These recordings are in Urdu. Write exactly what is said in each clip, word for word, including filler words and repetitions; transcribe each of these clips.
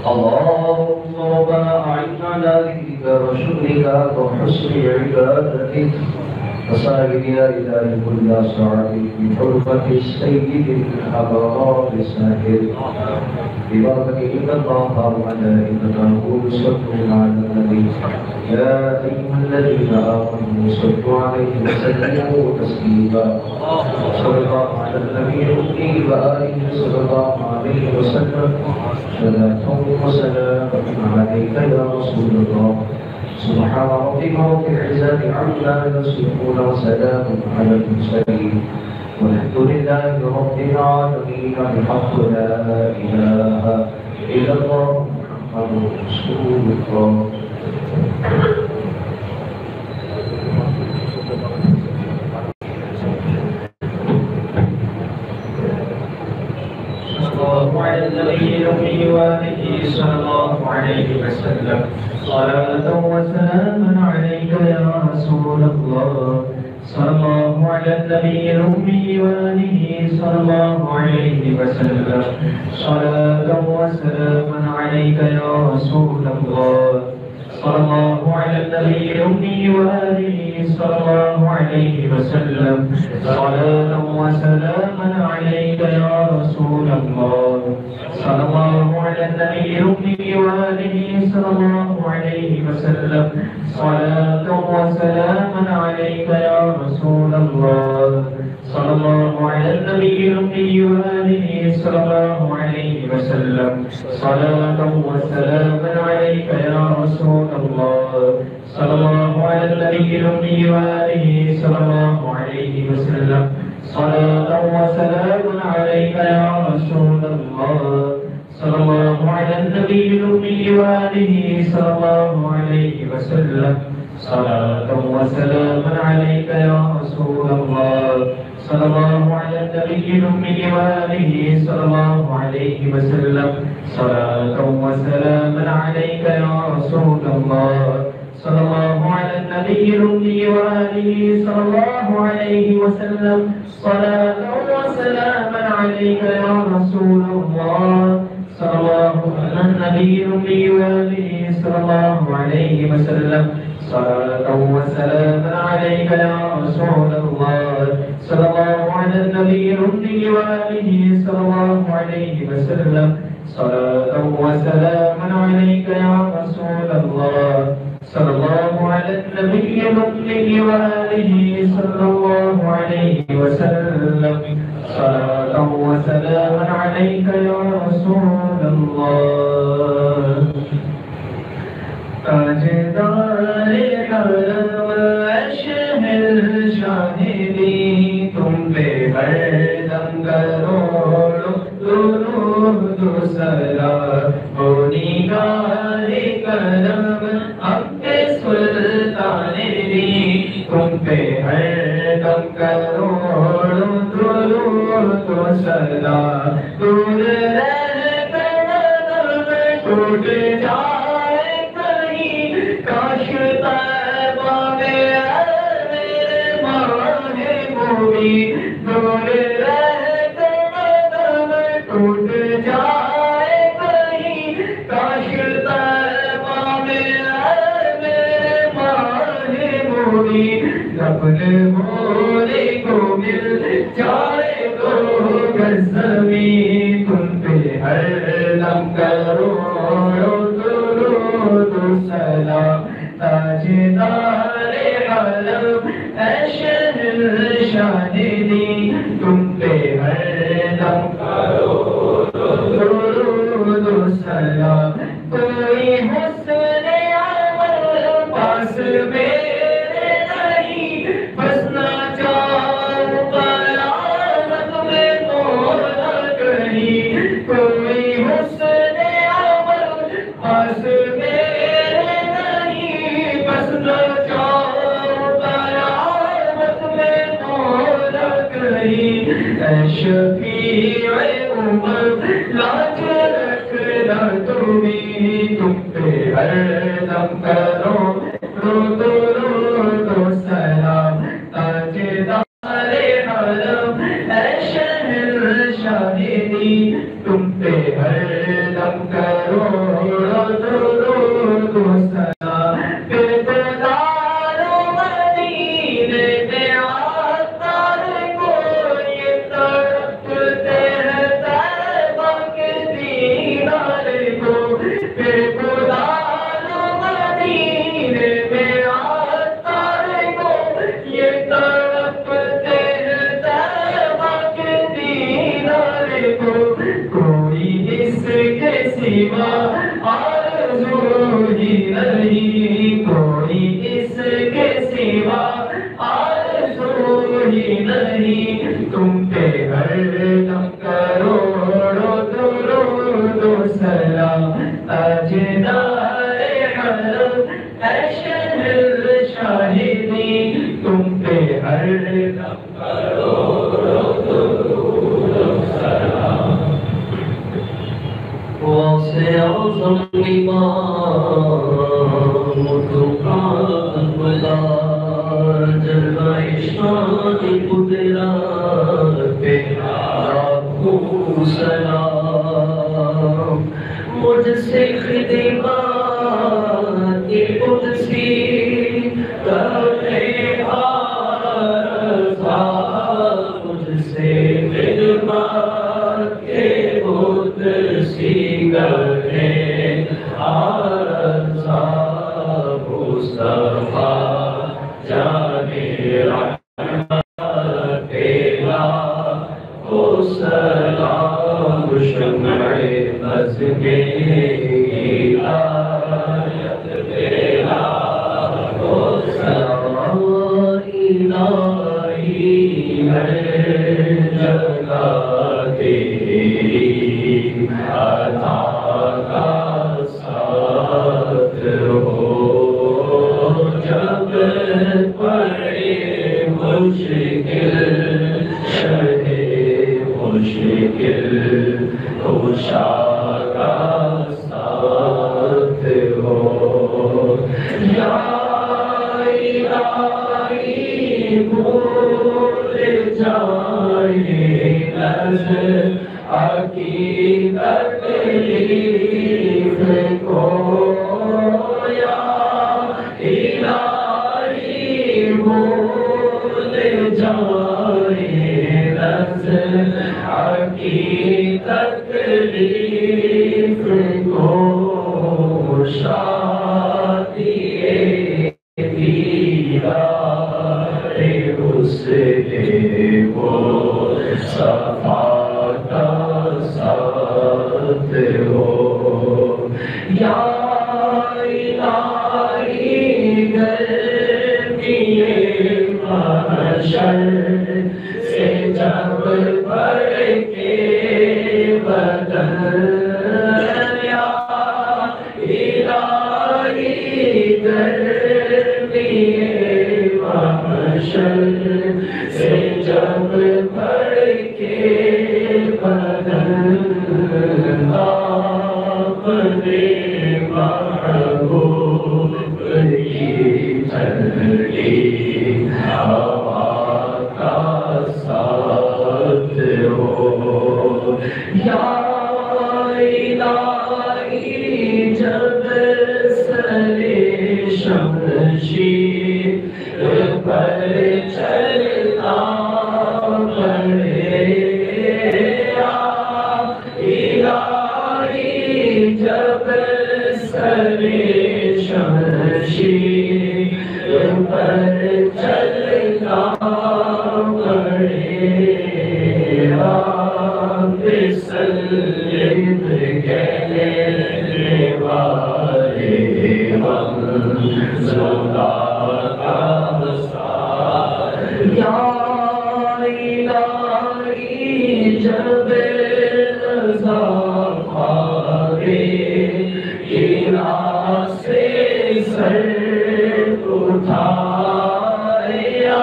اللهم ربنا أعنا على ذكرك وشكرك وحسن عبادتك وسائر إله كل أسرارك بحرمة السيد الحضارات الساهر ببركة إن الله وملائكته يصلون على النبي يا أيها الذين آمنوا صلوا عليه وسلموا تسليما صلى الله على النبي الأمي وآله صلى الله عليه وسلم صلاة وسلام عليك يا رسول الله سبحان ربك رب العزة عما يصفون وسلام على المرسلين والحمد لله رب العالمين بحق لا إله إلا الله محمد رسول الله. وعلى النبي الأمي وآله صلى الله عليه وسلم صلاة وسلاما عليك يا رسول الله صلى الله على النبي الأمي وآله صلى الله عليه وسلم صلاة وسلاما عليك يا رسول الله صلى الله على النبي الأمي وآله صلى الله عليه وسلم صلاة وسلاما عليك يا رسول الله صلى الله على النبي الأمي وآله صلى الله عليه وسلم صلاة وسلاما عليك يا رسول الله صلى الله على النبي الأمي وآله صلى الله عليه وسلم صلاة وسلاما عليك يا رسول الله صلى الله على النبي الأمي وآله صلى الله عليه وسلم صلاة وسلاما عليك يا رسول الله صلى الله على النبي الأمي وآله صلى الله عليه وسلم صلاة وسلاما عليك يا رسول الله صلى الله على النبي الأمي وآله صلى الله عليه وسلم صلاة وسلاما عليك يا رسول الله صلى الله على النبي الأمي وآله صلى الله عليه وسلم صلاة وسلاما عليك يا رسول الله صلى الله على النبي الأمي وآله صلى الله عليه وسلم صلاة وسلاما عليك يا رسول الله صلى الله على النبي الأمي وآله صلى الله عليه وسلم صلاة وسلاما عليك يا رسول الله صلى الله على النبي الأمي وآله صلى الله عليه وسلم صلاة وسلاما عليك يا رسول الله. تاجدار حرم اشہر شاہدی تم پہ ہر دم کروڑوں درود و سلام ہو نگار کرم اب سلطان دی تم پہ ہر دم کروڑوں درود و سلام دور رہ کر ٹوٹ جائے کہیں کاش طیبہ میں میرے ماہ مبین دور رہ کر ٹوٹ جائے کہیں کاش طیبہ میں میرے ماہ مبین لبن بولے کو مل جائے تو زمین تم پہ ہر دم کروڑوں درود و سلام تاجدار عالم اے شہنشاہ دی تم پہ ہر دم کروڑوں درود و سلام کوئی حسن عمل پاس میرے نہیں بس نہ جاؤں قیامت میں مولا کہیں کوئی حسن عمل پاس میرے نہیں بس نہ جاؤں قیامت میں مولا کہیں اے شفیع امم لاج رکھنا تمہیں تم پہ ہر دم کرو درود و سلام تاجدار عالم اے شہنشاہ دی تم پہ ہر دم کرو شاہدی تم پہ ہر دم کروڑوں درود و سلام تاجدار حرم اے شہر شاہدی تم پہ ہر دم کروڑوں درود و سلام واسع اعظم امام متقام بلا جلوہ شان قدرت پہ لاکھوں سلام مجھ سے خدمات قدسی کرنے آرزا مجھ سے خدمات قدسی کرنے آرزا مصطفیٰ جانے رحمت تیرا او سلام شمع بزم ہدایت تیرا او سلام الہی ہے جگہ تیری عطا کا ساتھ ہو جب پڑے مشکل شہ مشکل خوشا کا ساتھ ہو یا الہی بھول جائے نظر حقیقت تکلیف کو یا الہی بھول جائے نظر حقیقت تکلیف کو شادی دیدار اس نے وہ صفا کا ساتھ ہو یا الہی گرمی محشر سے جب بڑھ کے بدن یا الہی گرمی محشر سے جب بڑھ کے بدن اپنے محبوب کی ٹھنڈی ہوا کا ساتھ ہو یا الہی جب سرے شمشیر پر چلنا پڑے یا الہی جب سرے شمشیر پر چلنا پڑے آپ سلم کہنے والے ہم زندہ کا ساتھ یا الہی جب رضا پاوے گنا سے سر اٹھائے یا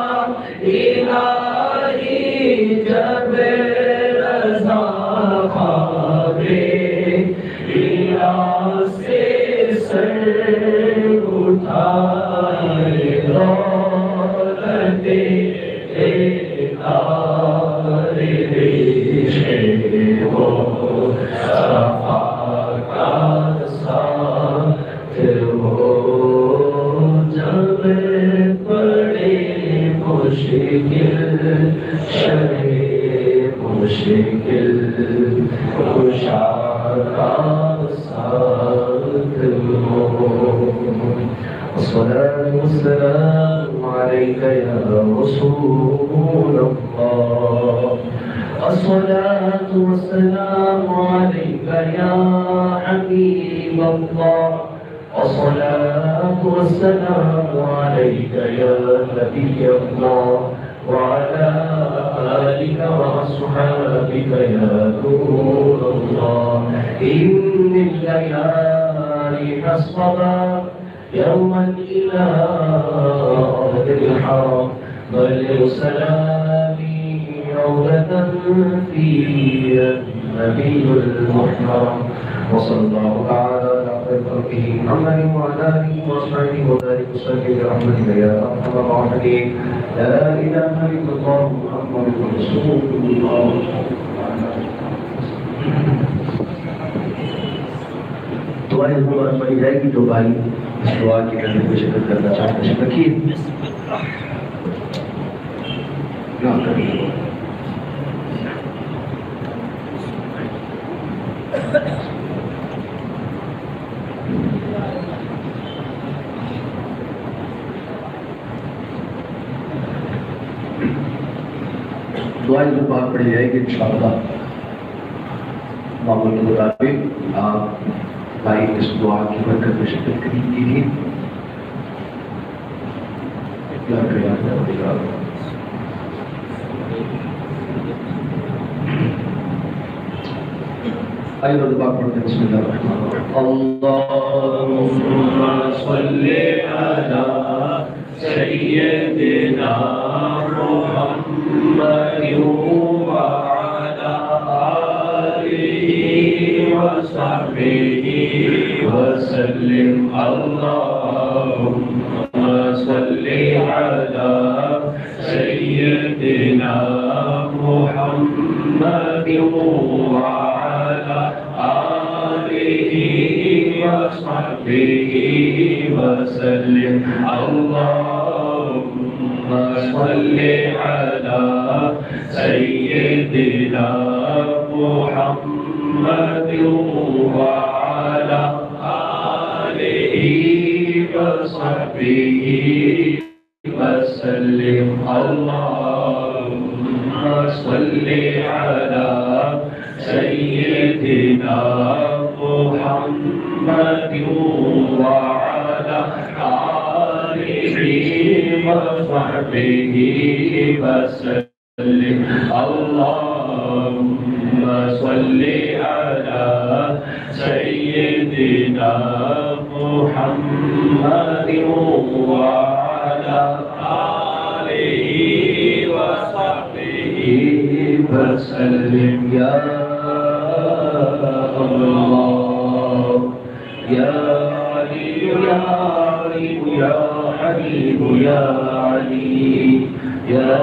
الہی جب رضا پاوے گنا سے سر اٹھائے دولت ہو صفا کا ساتھ ہو جب پڑے مشکل شہ مشکل خوشا کا ساتھ ہو الصلاة والسلام عليك يا رسول الله الصلاة والسلام عليك يا حبيب الله الصلاة والسلام عليك يا نبي الله وعلى آلك وأصحابك يا نور الله. إن الليالي حسبها يوما إلى أرض الحرم بلغ سلامي روضة في النبي المحترم. وصلى الله تعالى على خير خلقه محمد وعلى آله وصحبه وبارك وسلم برحمتك يا أرحم الراحمين. لا إله إلا الله محمد رسول الله. दुआएं मुबारक पढ़ी जाएगी तो भाई इस दुआ की करने को शिरकत करना चाहते हैं रखिए ना करिए। दुआएं मुबारक पढ़ी जाएगी इंशाअल्लाह। मामूल के मुताबिक आप भाई इस दुआ की बरकत में शिरकत कीजिए। आइए दुआ पढ़ते हैं। बिस्मिल्लाह। अल्लाहुम्मा सल्ली अला सय्यिदिना मुहम्मद व अला आलिहि व सहबिहि वसल्लिम। अल्लाहुम्मा सल्ली अला सय्यिदिना मुहम्मद व अला आलिहि व सहबिहि वसल्लिम। अल्लाहुम्मा सल्ली अला सय्यिदिना मुहम्मद व अला वसहबिहि वसल्लिम। अल्लाहुम्मा सल्ली अला सय्यिदिना मुहम्मद व अला आलिहि वसहबिहि वसल्लिम। अल्लाहुम्मा सल्ली अला सय्यिदिना मुहम्मद व अला आलिहि वसहबिहि वसल्लिम। या अल्लाह या अली या अली या हबीब या अली या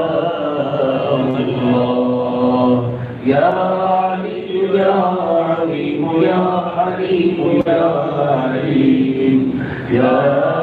अल्लाह या अली या अली या हबीब या अली या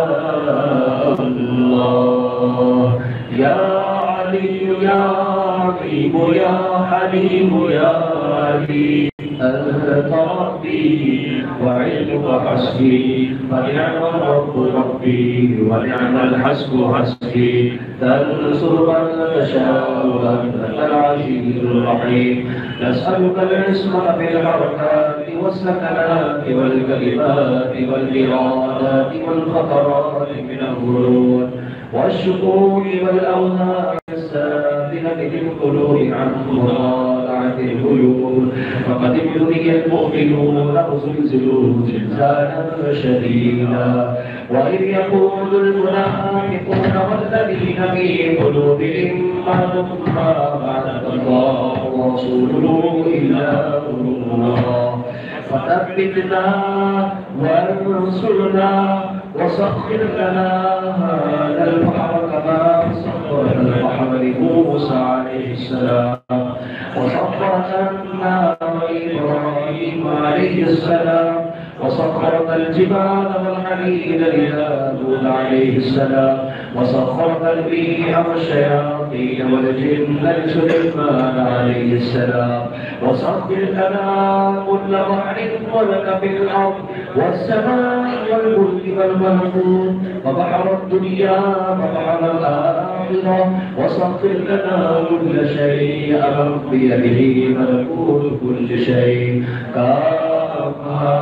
अल्लाह या अली या हबीब या हबीब या अली। أنت ربي وعلمك حسبي ونعم الرب ربي ونعم الحسب حسبي. تنصر من تشاء وأنت العزيز الرحيم. نسألك العصمة في الحركات والسكنات والكلمات والإرادات والخطرات من الغرور والشكور والأوهام السافلة للقلوب عن مطالعة الغيوب. فقد ابتلي المؤمنون وزلزلوا زلزالا شديدا. وإذ يقول المنافقون والذين في قلوبهم مرض ما وعد الله ورسوله إلا غرورا. فثبتنا وانصرنا وسخر لنا هذا البحر كما سخر البحر لموسى عليه السلام وسخر لنا إبراهيم عليه السلام وسخرت الجبال والحديد لداود عليه السلام وسخرت الريح والشياطين والجن لسليمان عليه السلام وسخر لنا كل بحر ولك في الأرض والسماء والملك والملكوت وبحر الدنيا وبحر الآخرة وسخر لنا كل شيء أمر بيده ملكوت كل شيء. كافها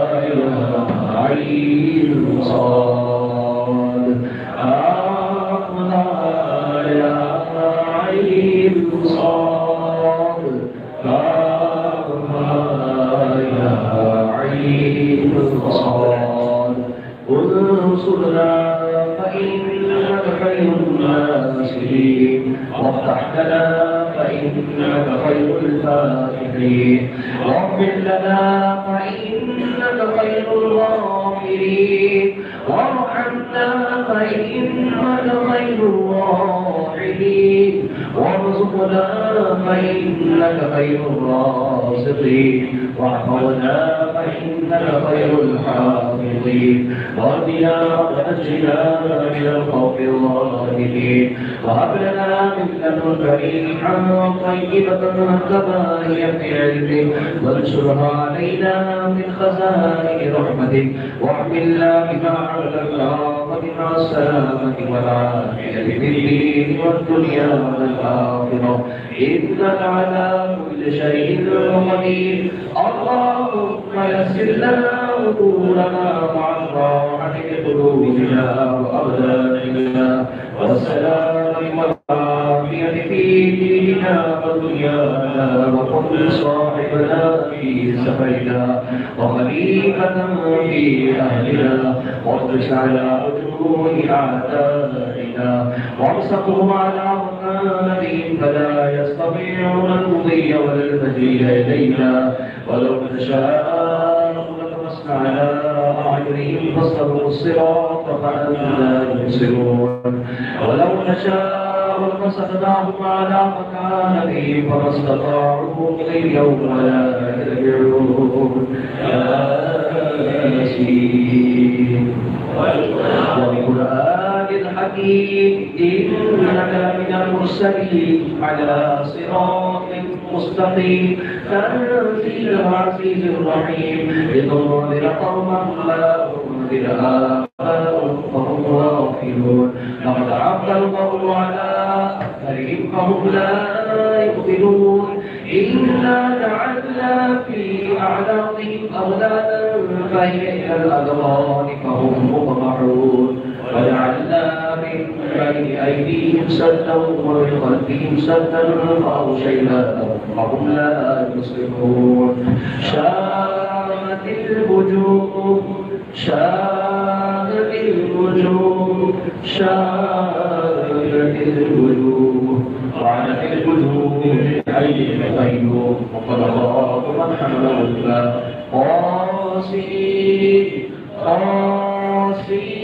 عين صاد. كافها خير الناصرين وافتح لنا فإنك خير الفاتحين واغفر لنا فإنك خير الغافرين وارحمنا فإنك خير الراحمين وارزقنا فإنك خير الرازقين واحفظنا فإنك خير الحافظين واهدنا ونجنا من الخوف الظالمين وهب لنا من لدنك ريحا طيبة كما هي في علمك وانشرها علينا من خزائن رحمتك واحملنا بما علمنا وبما السلامة والعافية في الدين والدنيا والآخرة إنك على كل شيء قدير اللهم يسر لنا أمورنا مع الراحة قلوبنا وأبداننا والسلام والعافية في ديننا ودنيانا وكن صاحبنا في سفرنا وخليفة في أهلنا واطرس على وجوه أعدائنا وامسكهم على مكانهم فلا يستطيعون المضي ولا المجيء إلينا ولو نشاء لطمسنا على أعينهم فاستبقوا الصراط فأنا يبصرون ولو نشاء لمسخناهم على مكانهم فما استطاعوا اليوم ولا يرجعون ياسين والقرآن الحكيم إنك لمن المرسلين على صراط مستقيم تنزيل العزيز الرحيم لتنذر قوما ما أنذر آباؤهم فهم غافلون لقد عبد القول على أكثرهم فهم لا يؤمنون إنا جعلنا في أعناقهم أغلالا فهي إلى الأذقان فهم مقمحون وجعلنا من بين أيديهم سدا ومن خلفهم سدا فأغشيناهم فهم لا يبصرون شاهت الوجوه شاهت الوجوه شاهت الوجوه وعنت الوجوه أي الغيوم وقد خاب من حمل الظلم قاسي قاسي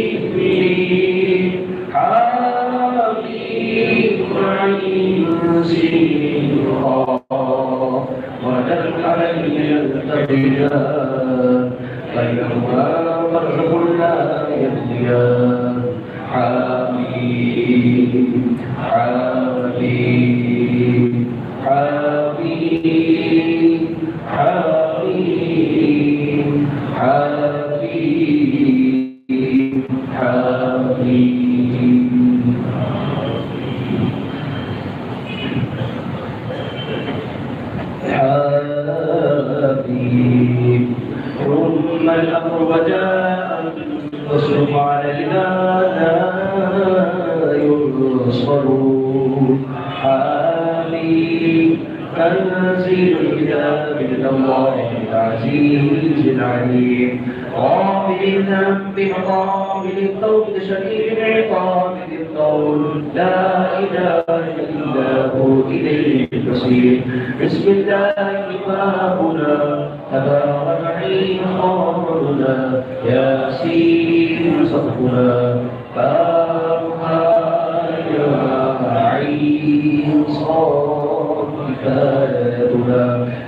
حبيب عين سيرا ودل علي التقيان بينهما برزخ لا يبغيان حبيب حبيب حبيب حبيب حبيب حبيب حبيب ثم الأمر وجاء واصرف علينا لا ينصرون حبيب تنزيل الكتاب من الله العزيز العليم غافل الذنب وقابل التوب شديد العقاب ذي الطول لا اله الا هو اليه المصير بسم الله بابنا تبارك عين خبرنا ياسين صدقنا بابها يا عين صاد كفايتنا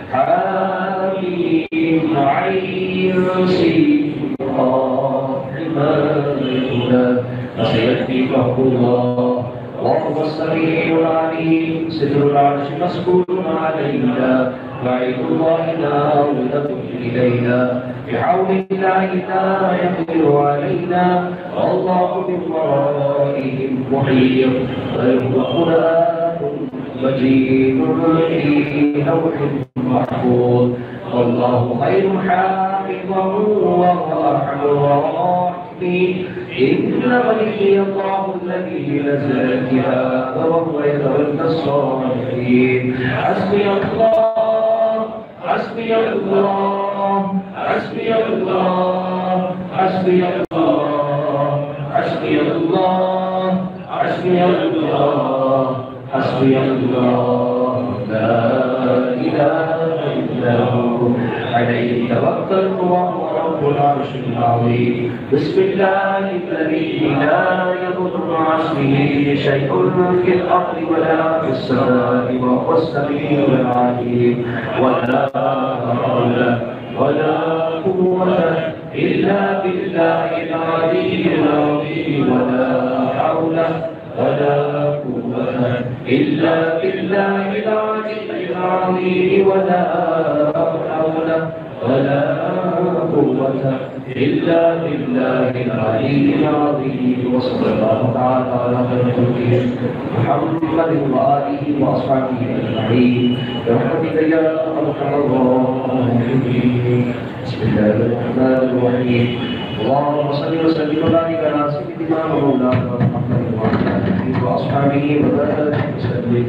حبيب عين سيرا حمايتنا فسيكفيكه الله وهو السميع العليم ستر العرش مسكون علينا وعيد الله ناظرة إلينا بحول الله لا يقدر علينا والله من ورائهم محيط غير قرآن مجيد في لوح محفوظ والله خير حافظا وهو أرحم الراحمين إن ولي الله الذي نزل الكتاب وهو يتولى الصالحين حسبي الله حسبي الله حسبي الله حسبي الله حسبي الله حسبي الله حسبي الله لا إله إلا هو عليه توكلت وهو رب العرش العظيم بسم الله الذي لا يضر مع اسمه شيء في الأرض ولا في السماء وهو السميع العليم ولا حول ولا قوة إلا بالله العلي العظيم ولا حول ولا قوة إلا بالله العلي العظيم ولا حول ولا قوة إلا بالله العلي العظيم وصلى الله تعالى على خير خلقه محمد وآله وأصحابه أجمعين برحمتك يا أرحم الراحمين بسم الله الرحمن الرحيم اللهم صل وسلم وبارك على سيدنا ومولانا محمد وعلى آله وأصحابه وسلم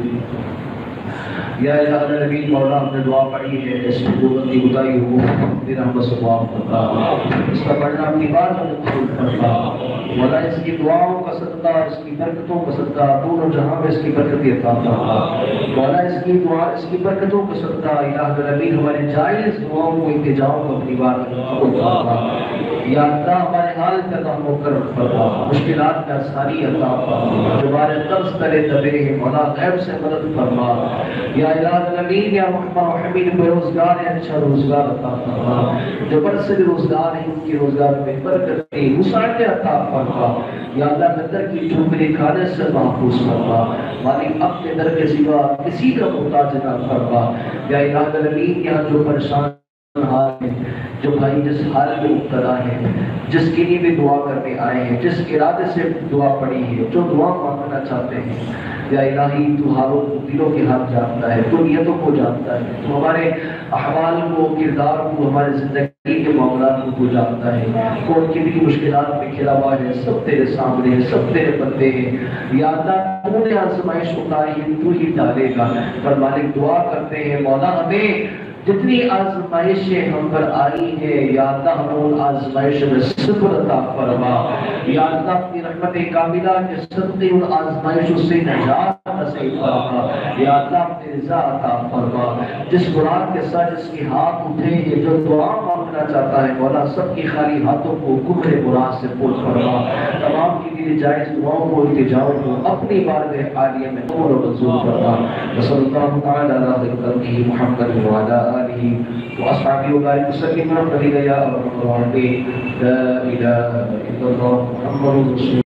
یا الہ العالمین مولا ہم نے دعا پڑھی ہے اس کی قوتی بتائی ہو تیرا ہم بس دعا کرتا اس کا پڑھنا اپنی بات میں قبول کرتا مولا اس کی دعاؤں کا صدقہ اس کی برکتوں کا صدقہ دونوں جہاں میں اس کی برکت عطا فرما مولا اس کی دعا اس کی برکتوں کا صدقہ الہ العالمین ہمارے جائز دعاؤں کو التجاؤں کو اپنی بات میں قبول فرما یا اللہ ہمارے حال کا رحم و کرم فرما مشکلات کا آسانی عطا فرما جو ہمارے قرض کرے دبے مولا غیب سے مدد فرما یا الہ العالمین یا محمد وحمید بے روزگار ہے اچھا روزگار عطا فرما جو برسل روزگار ہیں ان کی روزگار میں برکت دے مساعدے عطا فرما یا اللہ قدر کی ٹھوکریں کھانے سے محفوظ فرما مالک اپنے در کے سوا کسی کا محتاج نہ فرما یا الہ العالمین یہاں جو پریشان حال ہے جو بھائی جس حال میں مبتلا ہے جس کے لیے بھی دعا کرنے آئے ہیں جس ارادے سے دعا پڑی ہے جو دعا مانگنا چاہتے ہیں یا الہی تو حالوں کو دلوں کے حال جانتا ہے تو نیتوں کو جانتا ہے تو ہمارے احوال کو کردار کو ہمارے زندگی کے معاملات کو تو جانتا ہے کون کی بھی مشکلات میں کھلا ہوا ہے سب تیرے سامنے ہے سب تیرے بندے ہیں یا اللہ تو نے آزمائش اتاری ہے تو ہی ڈالے گا پر مالک دعا کرتے ہیں مولا ہمیں جتنی آزمائشیں ہم پر آئی ہیں یا اللہ ہم ان آزمائش میں صبر عطا فرما یا اللہ اپنی رحمت کاملہ کے صدقے ان آزمائشوں سے نجات نصیب فرما یا اللہ اپنی رضا عطا فرما جس مراد کے ساتھ جس کے ہاتھ اٹھے یہ جو دعا مانگنا چاہتا ہے مولا سب کی خالی ہاتھوں کو کفر مراد سے پور فرما تمام کی لیے جائز دعاؤں کو التجاؤں کو اپنی بارگاہ عالیہ میں قبول و منظور فرما صلی اللہ تعالی علی خلقہ محمد وعلی آلہ وأصحابه وبارك وسلم ورحمة الله يا رب العالمين لا إله إلا الله محمد رسول